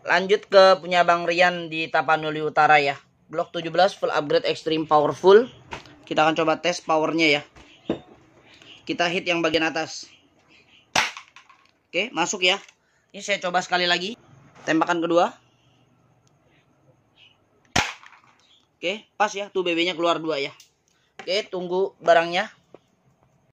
Lanjut ke punya Bang Rian di Tapanuli Utara ya. Glock 17 full upgrade extreme powerful. Kita akan coba tes powernya ya. Kita hit yang bagian atas. Oke, masuk ya. Ini saya coba sekali lagi. Tembakan kedua. Oke, pas ya. Tuh BB-nya keluar 2 ya. Oke, tunggu barangnya.